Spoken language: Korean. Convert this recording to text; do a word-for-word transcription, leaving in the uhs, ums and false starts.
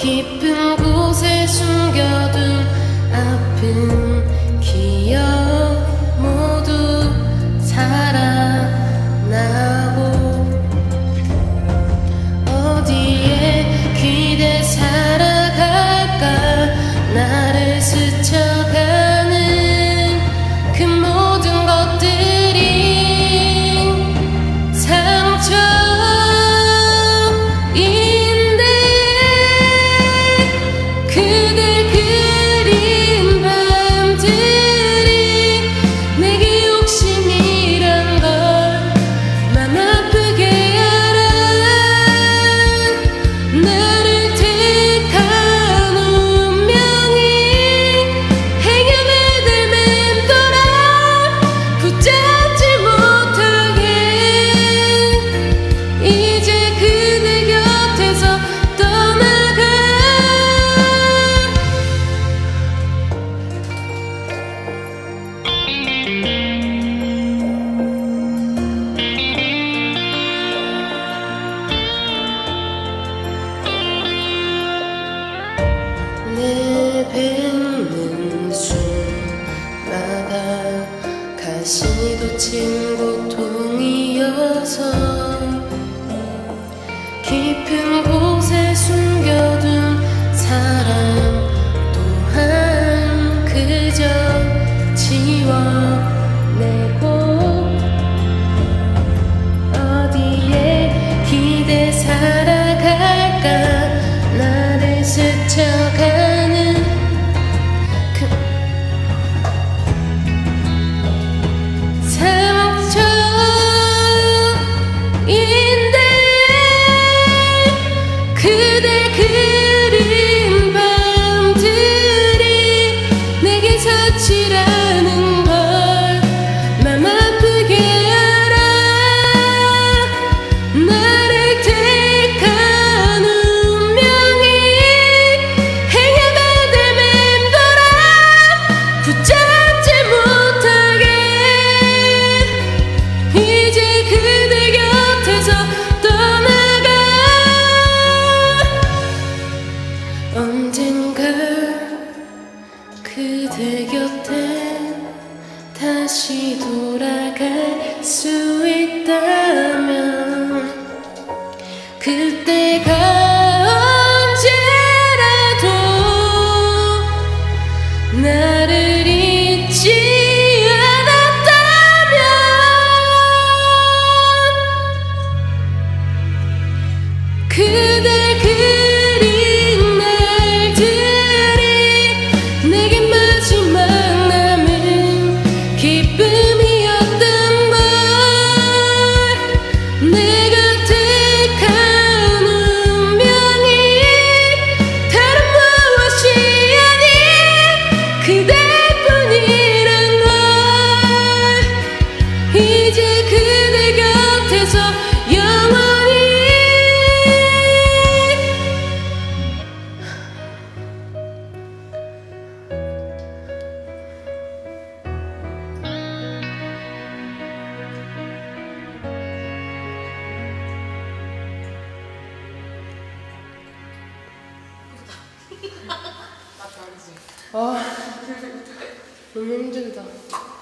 깊은 곳에 숨겨둔 아픈 기억 모두 살아나고 어디에 기대 살아갈까 나를 스쳐가는 그 모든 것들이 상처인데 그댈 그린 밤들이 내게 욕심이란 걸 맘 아프게 알아. 나를 택한 운명이 행여매달 맴돌아 붙잡지 못하게 이제 그대 곁에서 떠나가. 내뱉는 숨마다 가시도 친 고통이어서 깊은 곳에 숨겨둔 사랑 또한 그저 지워내고 어디에 기대 살아갈까 나를 스쳐가는 그 상처인데 그댈 그린 밤들이 내게 사치라는 걸 맘 아프게 알아. 나를 택한 운명이 행여매달 맴돌아 붙잡지 못하게 이제 그대 곁에서 떠나가. 언젠가 그대 곁에 다시 돌아갈 수 있다면 그때가 언제라도 나를 잊지 않았다면 그댈 그린 날들이 내게 마지막 남은 기쁨이었던 걸 내가 택한 운명이 다른 무엇이 아닌 그대뿐이란 걸 이제 그대 곁에서 영원히 아 너무 힘들다.